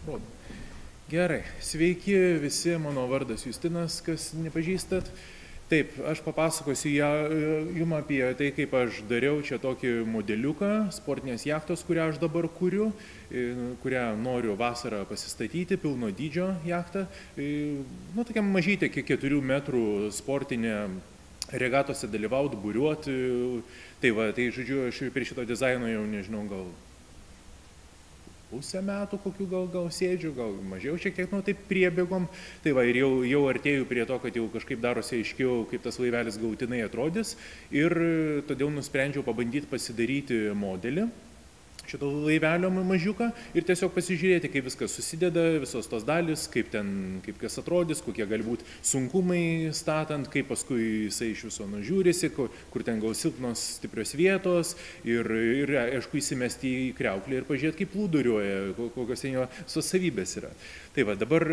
Rodo. Gerai, sveiki visi, mano vardas Justinas, kas nepažįstat. Taip, aš papasakosiu jums apie tai, kaip aš dariau čia tokį modeliuką, sportinės jachtos, kurią aš dabar kuriu, kurią noriu vasarą pasistatyti, pilno dydžio jachtą. Nu, tokia mažytė, 4 metrų sportinė, regatose dalyvauti, buriuoti. Tai va, tai žodžiu, aš prie šito dizaino jau nežinau, gal pusę metų kokių gal sėdžiu, gal mažiau šiek tiek, nu taip priebėgom. Tai va, ir jau artėjau prie to, kad jau kažkaip darosi aiškiau, kaip tas laivelis galutinai atrodys. Ir todėl nusprendžiau pabandyti pasidaryti modelį šito laivelio mažiuką ir tiesiog pasižiūrėti, kaip viskas susideda, visos tos dalis, kaip kas atrodys, kokie gali būti sunkumai statant, kaip paskui jisai iš viso nužiūrisi, kur ten gal silpnos stiprios vietos ir aišku įsimesti į kriauklę ir pažiūrėti, kaip plūduriuoja, kokios jo savybės yra. Tai va, dabar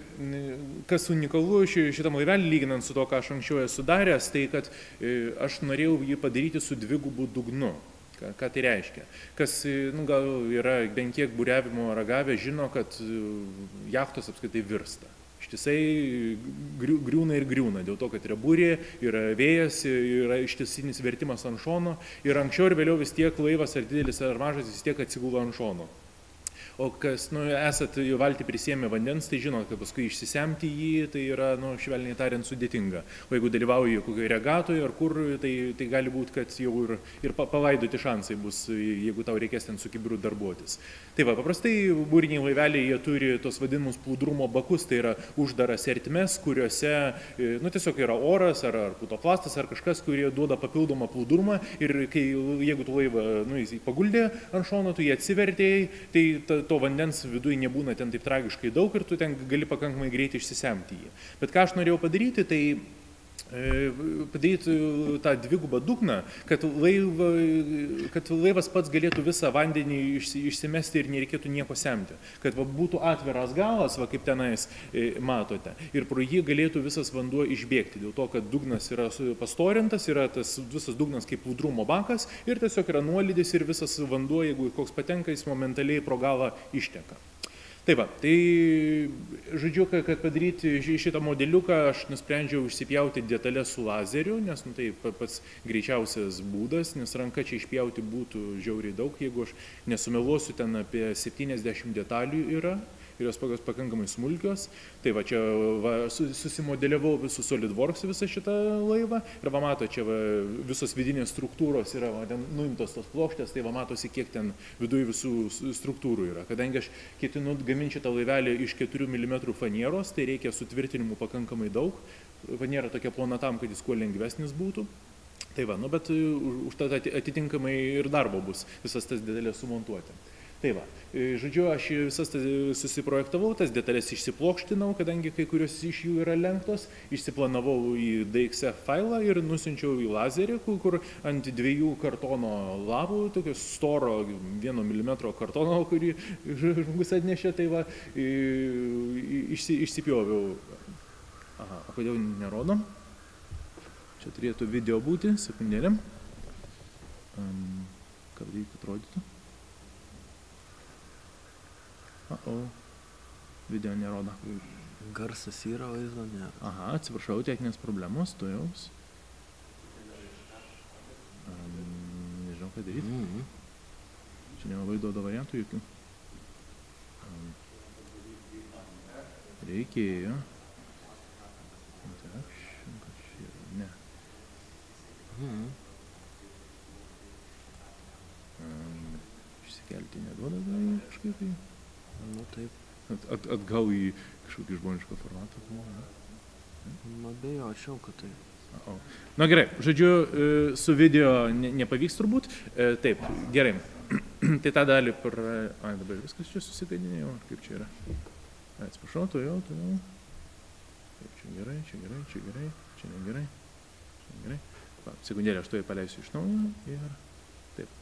kas unikalu šitam laivelį, lyginant su to, ką aš anksčiau esu daręs, tai kad aš norėjau jį padaryti su dvigubu dugnu. Ką tai reiškia? Kas gal yra bent kiek buriavimo ragavę, žino, kad jachtos apskritai virsta. Ištisai griūna ir griūna, dėl to, kad yra burė, yra vėjas, yra ištisinis vertimas ant šono ir anksčiau ir vėliau vis tiek laivas ar didelis ar mažas vis tiek atsigula ant šono. O kas, esat valtį prisėmę vandens, tai žinot, kad paskui išsisemti jį, tai yra, švelniai tariant, sudėtinga. O jeigu dalyvauji kokioje regatoje ar kur, tai gali būti, kad jau ir palaidoti šansai bus, jeigu tau reikės ten su kibiru darbuotis. Tai va, paprastai būriniai laiveliai, jie turi tos vadinamus plūdrumo bakus, tai yra uždaras ertmes, kuriuose, tiesiog yra oras ar putoplastas ar kažkas, kurie duoda papildomą plūdrumą ir jeigu tu laivą, jis paguldė ant šono, tu jį atsivertėjai, tai to vandens viduje nebūna ten taip tragiškai daug ir tu ten gali pakankamai greitai išsisemti jį. Bet ką aš norėjau padaryti, tai padaryti tą dvigubą dugną, kad laivas pats galėtų visą vandenį išsimesti ir nereikėtų nieko semti. Kad būtų atviras galas, kaip tenais matote, ir pro jį galėtų visas vanduo išbėgti. Dėl to, kad dugnas yra pastorintas, yra tas visas dugnas kaip plūdrumo bakas ir tiesiog yra nuolydis ir visas vanduo, jeigu koks patenka, jis momentaliai pro galą išteka. Tai va, tai žodžiu, kad padaryti šitą modeliuką, aš nusprendžiau išsipjauti detalės su lazeriu, nes tai pats greičiausias būdas, nes ranka čia išpjauti būtų žiauriai daug, jeigu aš nesumeluosiu, ten apie 70 detalių yra. Ir jos pakankamai smulkios. Tai va, čia susimodeliavau visų SolidWorks visą šitą laivą. Ir va, mato, čia visos vidinės struktūros yra, ten nuimtos tos plokštės, tai va, matosi, kiek ten viduje visų struktūrų yra. Kadangi aš ketinu gaminti šitą laivelį iš 4 mm fanieros, tai reikia sutvirtinimų pakankamai daug. Faniera tokia plona tam, kad jis kuo lengvesnis būtų. Tai va, bet už tą atitinkamai ir darbo bus visas tas detalės sumontuoti. Tai va, žodžiu, aš visas susiprojektavau, tas detalės išsiplokštinau, kadangi kai kurios iš jų yra lenktos, išsiplanavau į DXF failą ir nusiunčiau į lazerį, kur ant 2 kartono lapų, tokio storo 1 mm kartono, kurį žmogus atnešė, tai va, išsipjoviau. Aha, o kodėl nerodom? Čia turėtų video būti, sekundėlėm. Kad reikia atrodytų. Video nerodo. Garsas yra, vaizdo nėra. Aha, atsiprašau, techninės problemos, tu jaus. Nežinau, ką daryti. Čia nelabai duoda variantų jokių. Reikėjo. Ne. Išsikelti neduoda kažkaip tai. Nu taip. Atgal į kažkokį žmonišką formatą. Abejočiau, kad tai. Na gerai, žodžiu, su video nepavyks turbūt. Taip, gerai. Tai tą dalį dabar viskas čia susigadinėjo, kaip čia yra. Atsiprašau, tu jau. Taip, čia gerai, čia negerai. Čia negerai. Sekundėlę, aš to paleisiu iš naujo ir taip.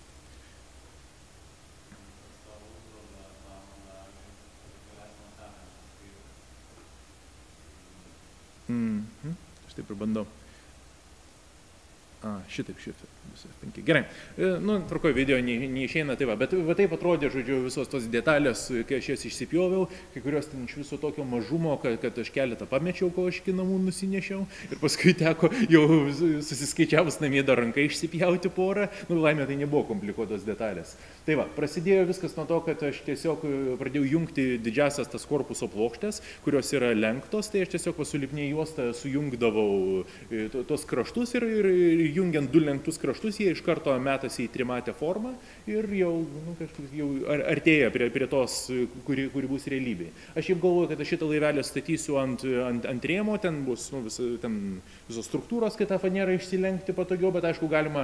Aš taip ir bandau. Šitaip. Gerai. Nu, tvarkoju, video neišeina, tai va. Bet va taip atrodė, žodžiu, visos tos detalės, kai aš jas išsipjoviau, kai kurios ten iš viso tokio mažumo, kad aš keletą pamečiau, ko aš iki namų nusinešiau. Ir paskui teko jau susiskaičiavus namie dar rankai išsipjauti porą. Nu, laimė, tai nebuvo komplikuotos detalės. Tai va, prasidėjo viskas nuo to, kad aš tiesiog pradėjau jungti didžiasias tas korpuso plokštės, kurios yra lenktos. Tai aš tiesiog su lipnia juosta sujungdavau tos kraštus ir jungiant du lenktus kraštus, jie iš karto metasi į trimatę formą ir jau, jau artėja prie tos, kuri bus realybėje. Aš jau galvoju, kad aš šitą laivelę statysiu ant rėmo, ten bus visos struktūros, kad tą fanerą išsilenkti patogiau, bet aišku, galima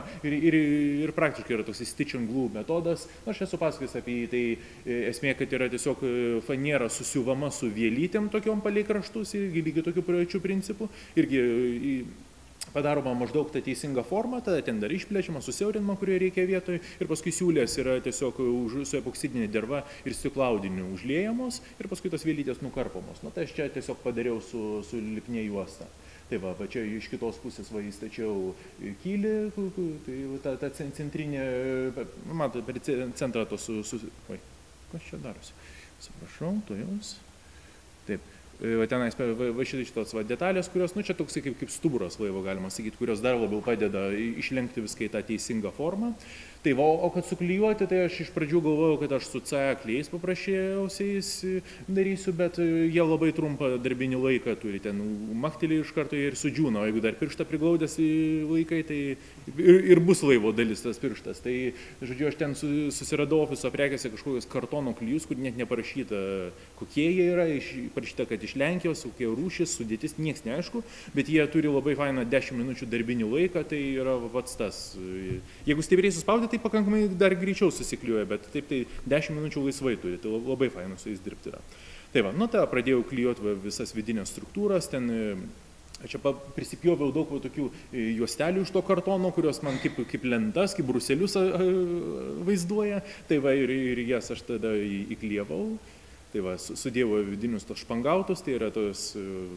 ir praktiškai yra toks stitch and glue metodas. Aš esu pasakojęs apie jį, tai esmė, kad yra tiesiog fanera susiuvama su vielytėm tokiom palei kraštus, lygiai tokių pačių principų. Irgi padaroma maždaug tą teisingą formą, tada ten dar išplečiama, susiaurinama, kurioje reikia vietoje, ir paskui siūlės yra tiesiog su epoksidinė derva ir stiklaudiniu užliejamos, ir paskui tos vielytės nukarpomos. Nu, tai aš čia tiesiog padariau su lipnia juosta. Tai va, čia iš kitos pusės įstačiau kylį, tai ta centrinė, matot, per centrą to oi, kas čia darosi? Suprašau, to jums. Taip. Va tenais šitos detalės, kurios, nu čia toksai kaip stuburas laivo, galima sakyti, kurios dar labiau padeda išlenkti viską į tą teisingą formą. Tai va, o kad suklijuoti, tai aš iš pradžių galvojau, kad aš su C klijais paprasčiausiais darysiu, bet jie labai trumpą darbinį laiką turi, ten maktelį iš karto ir sudžiūna, o jeigu dar pirštą priglaudęs laikai, tai ir bus laivo dalis tas pirštas. Tai, žodžiu, aš ten susiradau ofiso prekėse kažkokios kartono klijus, kur net neparašyta, kokie jie yra, parašyta, kad iš Lenkijos, kokie rūšis, sudėtis, nieks neaišku, bet jie turi labai fainą 10 minučių darbinį laiką, tai yra pats tas. Jeigu stipriai suspaudė, tai pakankamai dar greičiau susikliuoja, bet taip tai 10 minučių laisvai turi, tai labai faina su jais dirbti yra. Tai va, nu tai pradėjau klijuoti visas vidinės struktūras, ten čia prisipjoviau daug tokių juostelių iš to kartono, kurios man kaip lentas, kaip bruselius vaizduoja, tai va ir jas aš tada įklijavau, tai va sudėjau vidinius tos špangautus, tai yra tos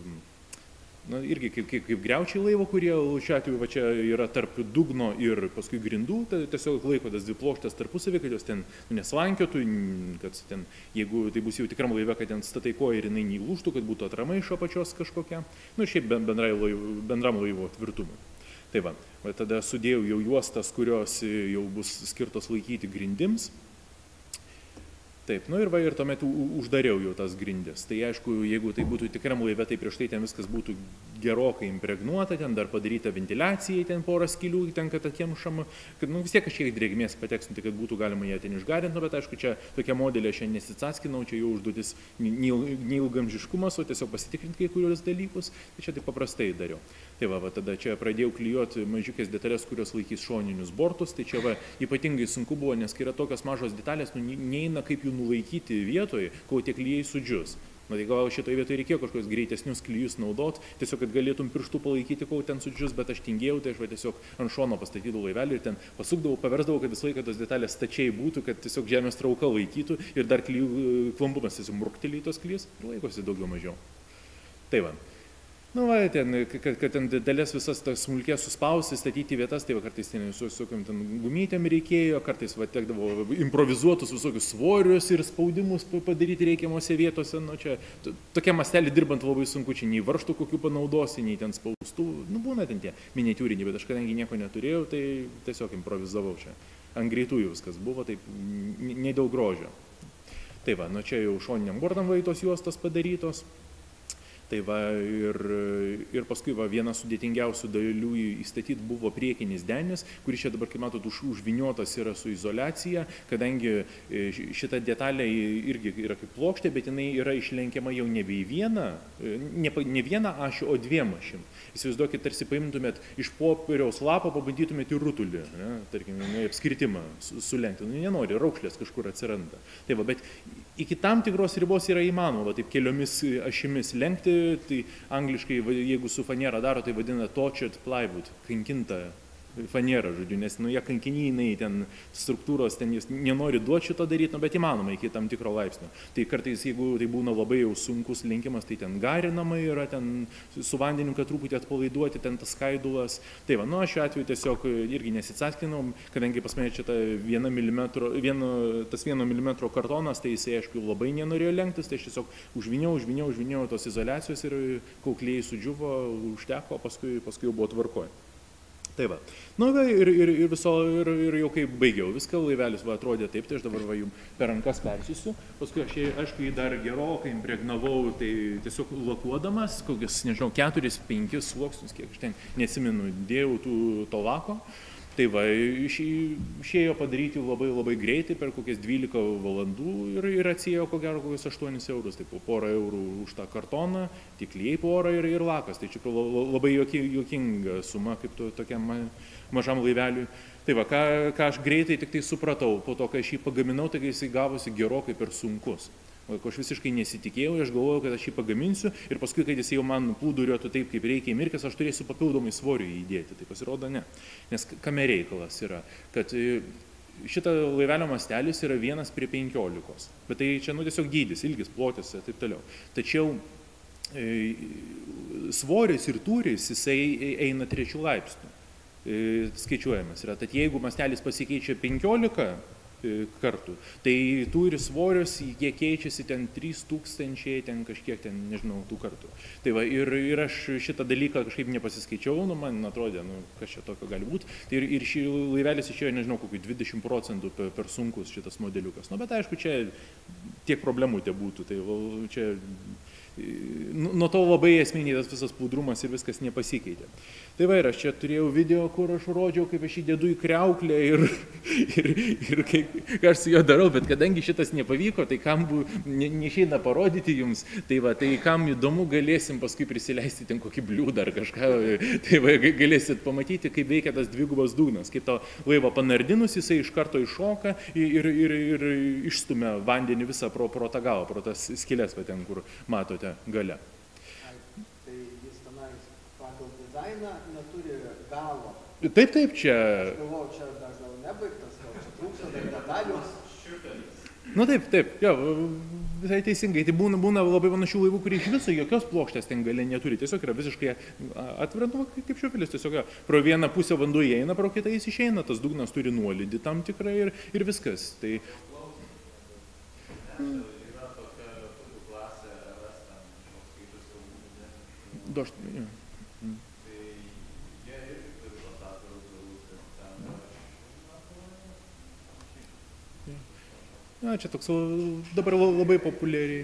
na, irgi kaip griaučiai laivo, kurie šiuo atveju va, čia yra tarp dugno ir paskui grindų, tai tiesiog laiko tas dvi plokštės tarpusavį, kad jos ten neslankiotų, kad ten, jeigu tai bus jau tikram laive, kad ten statai koją ir jinai neįlūžtų, kad būtų atrama iš apačios kažkokia, nu šiaip bendram laivo tvirtumui. Tai va, tada sudėjau jau juostas, kurios jau bus skirtos laikyti grindims. Taip, nu ir va, ir tuomet uždariau jau tas grindis. Tai aišku, jeigu tai būtų tikram laive, tai prieš tai ten viskas būtų gerokai impregnuota, ten dar padaryta ventiliacijai, ten porą skylių, ten kad atkemšama, kad nu, vis tiek kažkiek drėgmės pateksinti, kad būtų galima ją ten išgarinti, nu, bet aišku, čia tokia modelė aš nesitsaskinau, čia jau užduotis neilgamžiškumas, o tiesiog pasitikrinti kai kurios dalykus, tai čia taip paprastai dariau. Tai va, tada čia pradėjau klijuoti mažiukės detalės, kurios laikys šoninius bortus, tai čia va, ypatingai sunku buvo, nes kai yra tokios mažos detalės, nu, neina kaip jų nulaikyti vietoje, kol tie klijai sudžius. Na, tai gal šitoje vietoje reikėjo kažkokios greitesnius klijus naudoti, tiesiog, kad galėtum pirštų palaikyti, kol ten sudžius, bet aš tingėjau, tai aš va, tiesiog ant šono pastatydavau laivelį ir ten pasukdavau, paversdavau, kad visą laiką tos detalės stačiai būtų, kad tiesiog žemės trauka laikytų ir dar klijų klampumas tiesiog murkteli į tos klijus ir laikosi daugiau mažiau. Tai va. Nu, va, ten, kad ten dalės visas tas smulkės suspausti, statyti vietas, tai va, kartais ten visokiam ten gumytėm reikėjo, kartais va, tekdavo improvizuotus visokius svorius ir spaudimus padaryti reikiamose vietose. Nu, čia tokia mastelį dirbant labai sunku, čia nei varžtų kokių panaudosi, nei ten spaustų. Nu, būna ten tie miniatiūriniai, bet aš kadangi nieko neturėjau, tai tiesiog improvizavau čia. Ant greitųjų viskas buvo, taip, nei daug grožio. Tai va, nu, čia jau šoniniam bordam va, tos juostos padarytos. Tai va, ir paskui va, viena sudėtingiausių dalių įstatyti buvo priekinis denis, kuris čia dabar, kaip matot, užviniotas yra su izoliacija, kadangi šita detalė irgi yra kaip plokštė, bet jinai yra išlenkiama jau nebe į vieną ašį, o dviem ašim. Įsivaizduokit, tarsi paimtumėt iš popieriaus lapo, pabandytumėt į rutulį, ne, tarkim, apskritimą sulenkti. Nu, nenori, raukšlės kažkur atsiranda. Tai va, bet iki tam tikros ribos yra įmanoma, va, taip keliomis ašimis lenkti. Tai angliškai, jeigu su fanera daro, tai vadina tortured plywood, kankinta fanierą, žodžiu, nes jie kankinynai, ten struktūros, ten jis nenori duoti šito daryti, bet įmanoma iki tam tikro laipsnio. Tai kartais, jeigu tai būna labai jau sunkus linkimas, tai ten garinamai yra, ten su vandeniu, kad truputį atpalaiduoti, ten tas skaidulas. Tai va, aš šiuo atveju tiesiog irgi nesitsaskinau, kadangi pas mane čia tas 1 mm kartonas, tai jisai, aišku, labai nenorėjo lenktis, tai aš tiesiog užviniau tos izoliacijos ir kaukliai sudžiuvo, užteko, paskui jau buvo tvarkoje. Tai va. Ir jau kai baigiau viską, laivelis atrodė taip, tai aš dabar jums per rankas persiųsiu. Paskui aš, aišku, jį dar gerokai impregnavau, tai tiesiog lakuodamas, kokius, nežinau, 4-5 sluoksnius, kiek aš ten neatsimenu, dėjau to lako. Tai va, išėjo padaryti labai greitai, per kokias 12 valandų ir atsiėjo ko gero kokius 8 eurus, tai po porą eurų už tą kartoną, tik klijai porą ir lakas. Tai čia labai juokinga suma, kaip tokiam mažam laiveliui. Tai va, ką aš greitai tik tai supratau, po to, kai aš jį pagaminau, tai jisai gavosi gerokai per sunkus. Ko aš visiškai nesitikėjau, aš galvojau, kad aš jį pagaminsiu ir paskui, kai jis jau man plūduriuotų taip, kaip reikia įmirkęs, aš turėsiu papildomai svorių įdėti. Tai pasirodo ne. Nes kame reikalas yra, kad šitą laivelio mastelis yra 1:15. Bet tai čia tiesiog dydis, ilgis, plotis ir taip toliau. Tačiau svoris ir tūris, jisai eina 3 laipsnių. Skaičiuojamas yra. Tad jeigu mastelis pasikeičia 15 kartų, tai tūris svorius, jie keičiasi ten 3000, ten kažkiek, ten nežinau, tų kartų. Tai va, ir aš šitą dalyką kažkaip nepasiskaičiau, man atrodė, kas čia tokio gali būti. Tai ir šį laivelis išėjo, nežinau, kokiu 20% per sunkus šitas modeliukas. Bet aišku, čia tiek problemų te būtų, tai čia nuo to labai esminiai tas visas plūdrumas ir viskas nepasikeitė. Tai va, ir aš čia turėjau video, kur aš rodžiau, kaip aš jį dedu į kriauklę ir ką aš su juo darau, bet kadangi šitas nepavyko, tai kam neišeina parodyti jums, tai va, tai kam įdomu, galėsim paskui prisileisti ten kokį bliūdą ar kažką, tai va, galėsit pamatyti, kaip veikia tas dvigubas dugnas, kaip to laivo panardinus, jisai iš karto iššoka ir išstumia vandenį visą pro tą galą, pro tas skylės, va, ten, kur matote gale. Tai jis tenais pagal dizainą neturi galo. Taip, čia... Aš galvoju, čia dar gal nebaigtas, gal čia trūksta dar detalių. Taip, jo, visai teisingai. Tai būna labai panašių laivų, kurie iš viso jokios plokštės ten gale neturi. Tiesiog yra visiškai atvira, kaip šiupelis, tiesiog pro vieną pusę vanduo įeina, pro kitą jis išeina, tas dugnas turi nuolydį tam tikrą ir viskas. Tai... Čia toks dabar labai populiariai.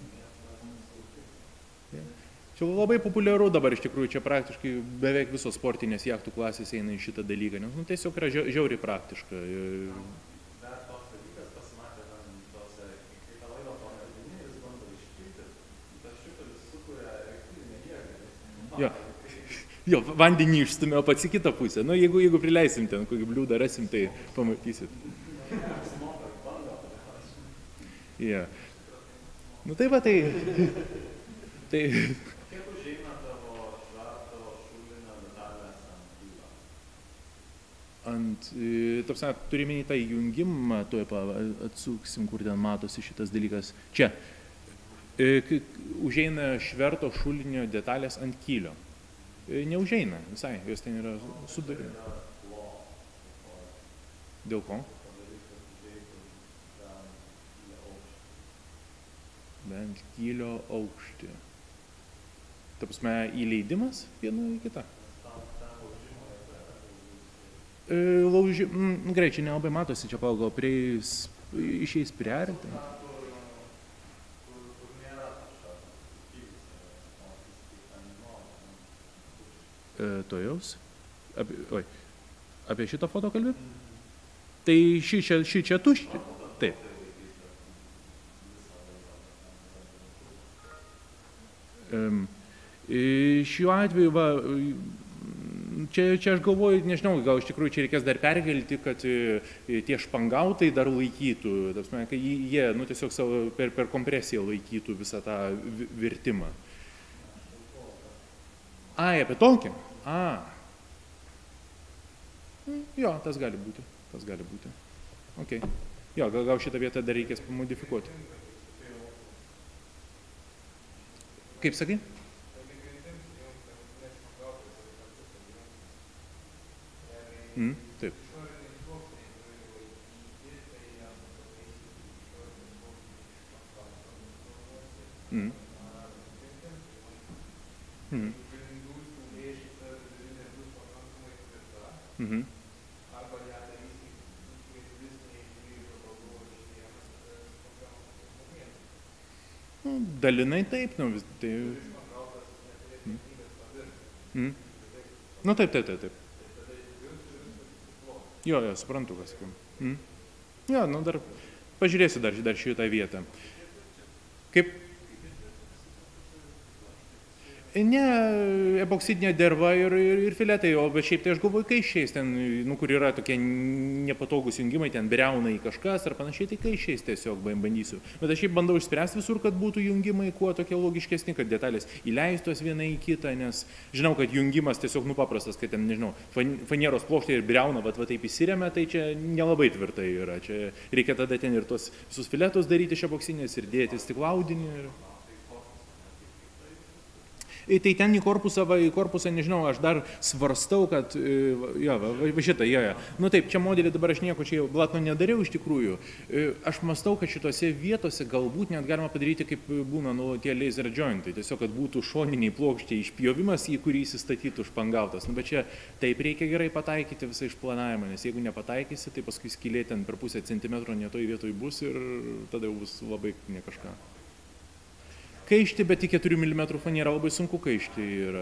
Čia labai populiaru dabar iš tikrųjų, čia praktiškai beveik visos sportinės jachtų klasės eina į šitą dalyką, nes tiesiog yra žiauriai praktiška. Dar toks dalykas pasimatė, kai tą laivą panardini, jis bando iškilti, tas šiupelis sukuria elektrinę jėgą. Jo, vandenį išstumė, o pats į kitą pusę. Jeigu prileisim ten, kokį bliūdą rasim, tai pamatysit. Tai va, tai... Kiek užeina tavo švarto šulinio detalės ant kylo? Turi menį tą jungimą, tuoj atsuksim, kur ten matosi šitas dalykas. Čia. Užeina šverto šulinio detalės ant kylio. Neužeina visai, jos ten yra sudarė. Dėl ko? Bent kylio aukštį. Ta prasme, įleidimas viena į kitą. Gerai, čia nelabai matosi, čia gal išeis prie arti. Tojaus. Apie šitą foto kalbį? Tai ši čia tušti. Taip. Šiuo atveju, čia aš galvoju, nežinau, gal iš tikrųjų čia reikės dar perkelti, kad tie špangautai dar laikytų, kad jie tiesiog per kompresiją laikytų visą tą virtimą. Apie tokį? Jo, tas gali būti. Ok. Jo, gal šitą vietą dar reikės pamodifikuoti. Kaip sakai? Taip. Dalinai taip, tai... Taip. Jo, suprantu, kas sakiau. Jo, dar pažiūrėsiu dar šitą vietą. Kaip? Ne, epoksidinė derva ir filetai, bet šiaip tai aš galvoju kaiščiais, ten, kur yra tokie nepatogus jungimai, ten briauna į kažkas ar panašiai, tai kaiščiais tiesiog bandysiu. Bet aš šiaip bandau išspręsti visur, kad būtų jungimai kuo tokie logiškesni, kad detalės įleistos viena į kitą, nes žinau, kad jungimas tiesiog paprastas, kad ten, nežinau, fanieros plokštė ir briauna, va taip įsiremia, tai čia nelabai tvirtai yra. Čia reikia tada ten ir tos visus filetus daryti iš epoksinės ir dėti stiklaudinį. Tai ten į korpusą, nežinau, aš dar svarstau, kad, šitą. Taip, čia modelį dabar aš nieko čia blatno nedariau iš tikrųjų. Aš mąstau, kad šitose vietose galbūt net galima padaryti, kaip būna, tie laser jointai, tiesiog, kad būtų šoniniai plokščiai išpjovimas, į kurį įsistatytų špangautas. Bet čia taip reikia gerai pataikyti visą išplanavimą, nes jeigu nepataikysi, tai paskui skylė ten per pusę centimetro netoj vietoj bus ir tada jau bus labai ne kažką. Kaišti, bet į 4 mm fanierą labai sunku kaišti yra.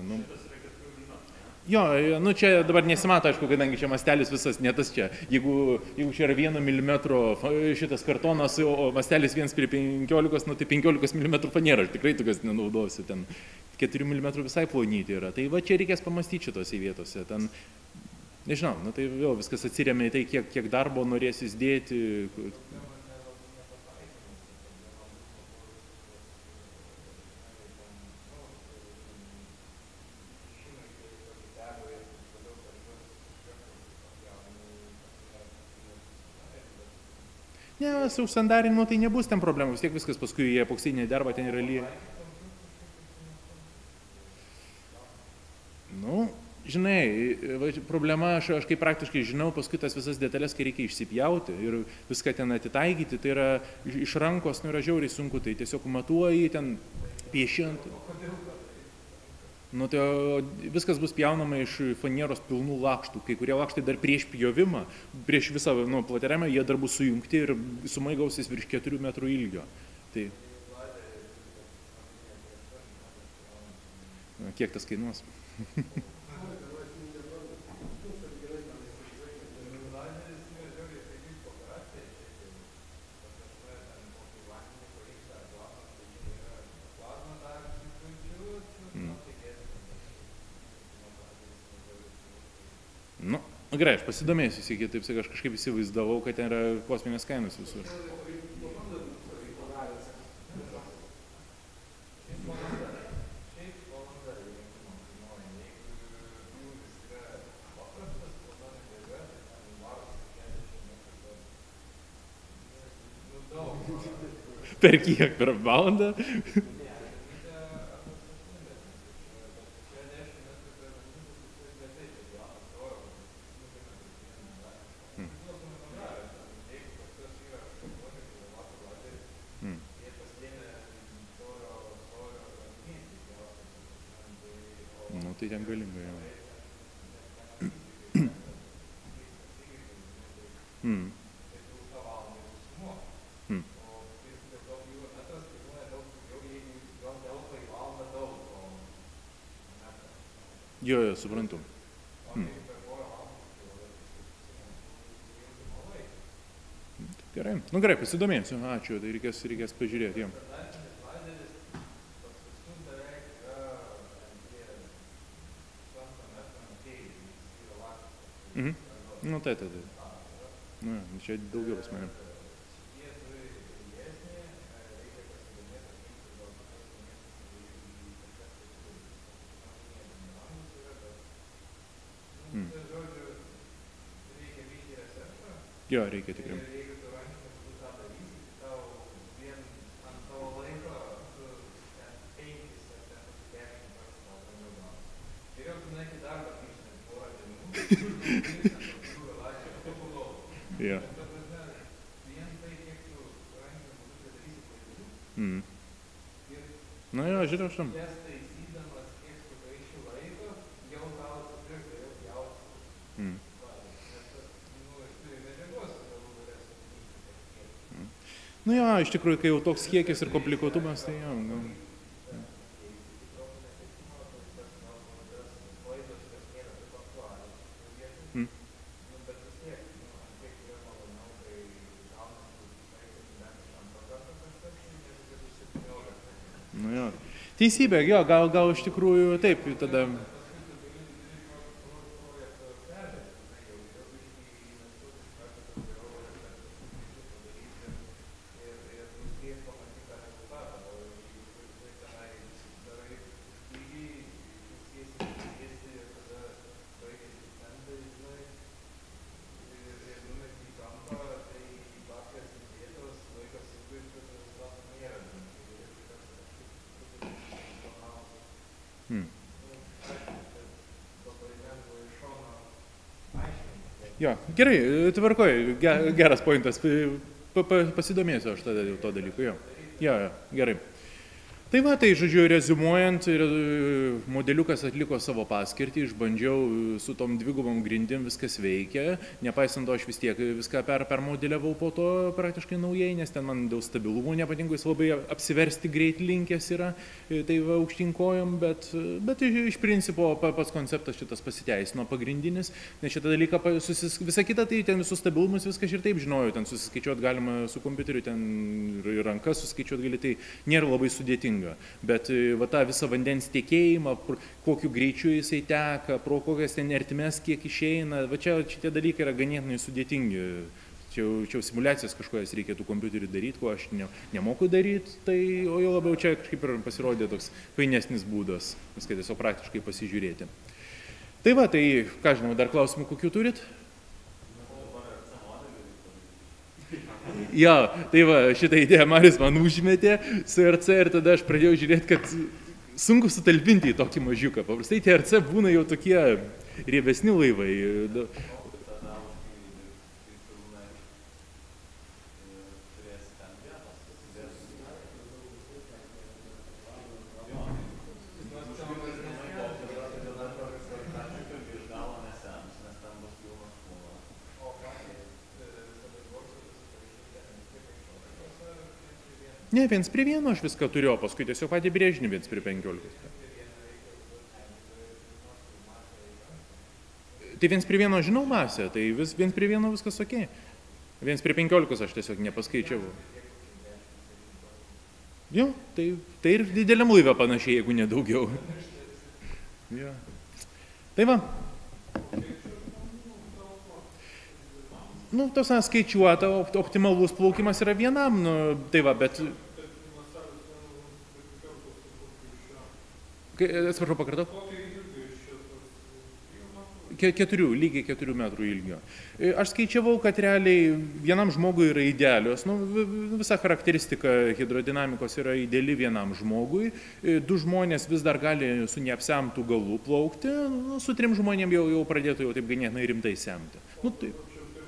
Jo, čia dabar nesimato, aišku, kadangi čia mastelis visas, ne tas čia. Jeigu čia yra 1 mm šitas kartonas, o mastelis 1:15, tai 15 mm fanierą, aš tikrai tokias nenaudosiu. Ten 4 mm visai plonyti yra. Tai va čia reikės pamastyti šitose vietose. Ten, nežinau, tai vėl viskas atsiremia į tai, kiek darbo norės įdėti. Ne, su užsandarinimu tai nebus ten problemų, vis tiek viskas paskui į epoksinę dervą ten yra lyja. Žinai, problema, aš kaip praktiškai žinau, paskui tas visas detalės, kai reikia išsipjauti ir viską ten atitaikyti, tai yra iš rankos, yra žiauriai sunku, tai tiesiog matuoji, ten piešiant. Tai viskas bus pjaunama iš fanieros pilnų lakštų. Kai kurie lakštai dar prieš pjovimą, prieš visą plateriamą, jie dar bus sujungti ir sumai gausis virš 4 metrų ilgio. Tai... Kiek tas kainuos? Gerai, aš pasidomėsiu, taip sakai, aš kažkaip įsivaizdavau, kad ten yra kosminės kainos visur. Per kiek? Per valandą? Tai ten galinga jau. Jo, suprantu. Gerai. Gerai, pasidomėsiu. Ačiū, tai reikės pažiūrėti jam. Tai. Čia daugiau pas mane. Jo, reikia tikrai. Ir jeigu tu rankinį tu tą darysi, tai tau vien ant tavo laiko tu ten 5 ar ten 10 kartų tau brangiau gauni. Geriau tu nueik į darbą grįžtant porą dienų, grįžtant tokių vėlačių, tu pagalvoji. Jo. Ta prasme, vien tai, kiek tu rankiniu būdu padarysi klaidų, ir Na jo, žiūrėjau šiam. jas taisydamas, kiek sugaiši laiko, jau tau tikrai geriau pjauti. Nes turi medžiagos, galų galės atminti. Nu jo, iš tikrųjų, kai jau toks kiekis ir komplikuotumas, tai jo. Nu. Nu jo. Teisybė, jo, gal iš tikrųjų taip, tada... Jo, gerai, tvarkoju, geras pointas, pasidomėsiu aš tada dėl to dalyko, jo. Jo, gerai. Tai va, tai žodžiu, reziumuojant, modeliukas atliko savo paskirtį, išbandžiau su tom dvigubom grindim, viskas veikia, nepaisant to aš vis tiek viską permodeliavau po to praktiškai naujai, nes ten man dėl stabilumo nepatinka, jis labai apsiversti greit linkęs yra, tai va aukštinkojom, bet iš principo pats konceptas šitas pasiteisino pagrindinis, nes šitą dalyką, visa kita, tai ten visus stabilumus viską ir taip žinojau, ten susiskaičiuot galima su kompiuteriu, ten ir rankas susiskaičiuot gali, tai nėra labai sudėtinga. Bet va tą visą vandens tiekėjimą, kokiu greičiu jisai teka, pro kokias ten ertmes kiek išeina, va čia šitie dalykai yra ganėtinai sudėtingi. Čia simulacijas kažkokias reikėtų kompiuterį daryti, ko aš nemoku daryti, tai o jau labiau čia kažkaip ir pasirodė toks fainesnis būdas, viską tiesiog praktiškai pasižiūrėti. Tai va, tai ką žinau, dar klausimų kokių turit? Jo, tai va, šitą idėją Marius man užmetė su RC ir tada aš pradėjau žiūrėti, kad sunku sutalpinti į tokį mažiuką. Paprastai tie RC būna jau tokie riebesni laivai. Ne, 1:1 aš viską turiu, o paskui tiesiog patį brėžinį 1:15. Tai 1:1 žinau masę, tai 1:1 viskas ok. 1:15 aš tiesiog nepaskaičiavau. Jo, tai ir dideliam laivę panašiai, jeigu nedaugiau. Jo. Tai va. Nu, tos skaičiuota, optimalus plaukimas yra vienam, nu, tai va, bet... Atsiprašau, pakartau. Lygiai 4 metrų ilgio. Aš skaičiavau, kad realiai vienam žmogui yra idealios, nu, visa charakteristika hidrodinamikos yra ideali vienam žmogui, 2 žmonės vis dar gali su neapsemtų galų plaukti, nu, su 3 žmonėm jau pradėtų jau taip ganėtinai rimtai semti. Nu, taip.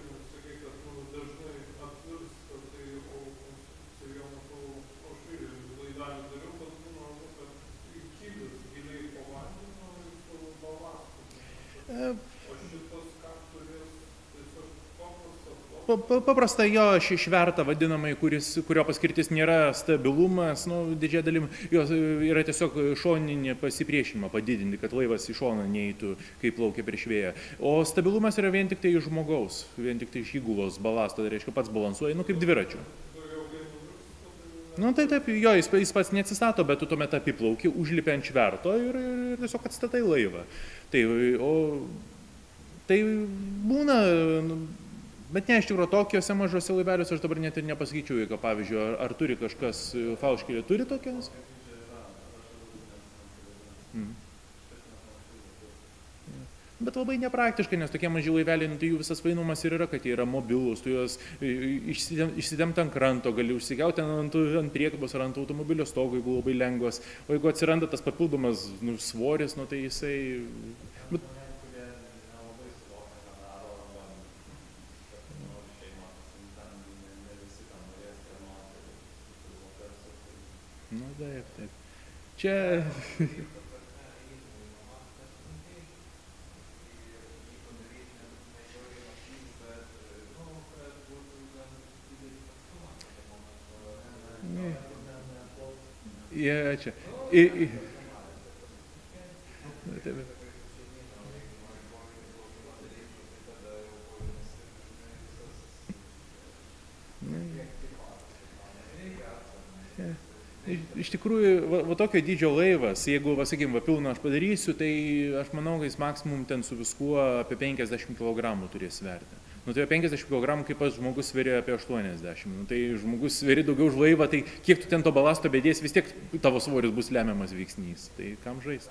Paprasta jo šverta vadinamai, kurio paskirtis nėra stabilumas, nu, didžiąją dalim, jos yra tiesiog šoninį pasipriešinimą padidinti, kad laivas į šoną neįtų, kai plaukia prieš vėją. O stabilumas yra vien tik tai iš žmogaus, vien tik tai iš įgulos balasto, tai reiškia pats balansuoja, nu, kaip dviračių. Nu, tai taip, jo, jis pats neatsistato, bet tu tuomet apiplauki, užlipi ant šverto ir tiesiog atstatai laivą. Tai būna... Bet ne, iš tikrųjų, tokiuose mažose laiveliuose aš dabar net ir nepasakyčiau, jeigu, pavyzdžiui, ar turi kažkas Fauškėlė, turi tokias? Bet labai nepraktiška, nes tokie maži laiveliai, tai jų visas fainumas ir yra, kad jie yra mobilūs, tu juos išsitempt ant kranto, gali užsigauti ant priekabos ar ant automobilio stogo, jeigu labai lengvas. O jeigu atsiranda tas papildomas svoris, tai jisai... Bet... Taip. Čia... Čia. Iš tikrųjų, va tokio dydžio laivas, jeigu, sakykime, pilną aš padarysiu, tai aš manau, kad jis maksimum ten su viskuo apie 50 kg turės sverti. Tai 50 kg, kaip pats žmogus sveria apie 80. Tai žmogus sveri daugiau už laivą, tai kiek tu ten to balasto bedės, vis tiek tavo svoris bus lemiamas veiksnys. Tai kam žaisti?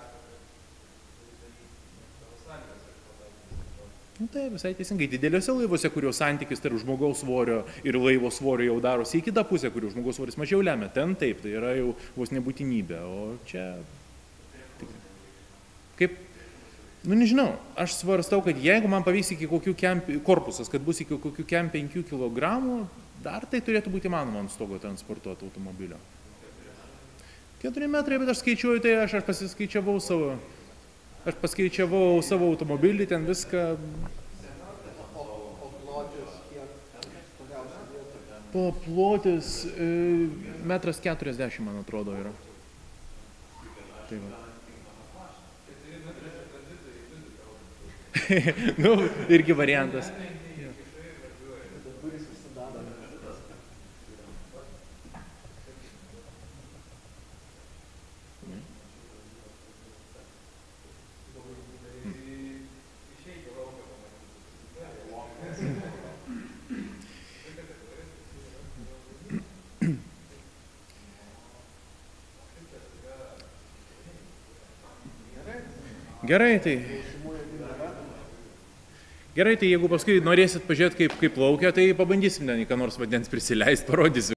Tai visai teisingai. Dideliuose laivuose, kurio santykis tarp žmogaus svorio ir laivo svorio jau darosi į kitą pusę, kurio žmogaus svoris mažiau lemia, ten taip, tai yra jau vos nebūtinybė. O čia... Kaip... Nežinau, aš svarstau, kad jeigu man pavyks iki kokių korpusas, kad bus iki kokių 5 kg, dar tai turėtų būti įmanoma ant stogo transportuoti automobilio. 4 metrai, bet aš skaičiuoju, tai aš paskaičiavau savo automobilį, ten viską... Plotis 1,40 m, man atrodo, yra. Tai va. Irgi variantas. Gerai, tai jeigu paskui norėsit pažiūrėti, kaip plaukia, tai pabandysim ten į ką nors vandens prisileist, parodysiu.